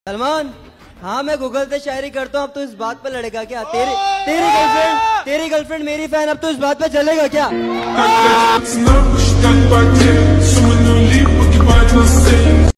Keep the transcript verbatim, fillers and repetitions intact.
सलमान, हाँ मैं गूगल से शायरी करता हूँ, अब तो इस बात पे लड़ेगा क्या? तेरी तेरी गर्लफ्रेंड तेरी गर्लफ्रेंड मेरी फैन, अब तो इस बात पे चलेगा क्या?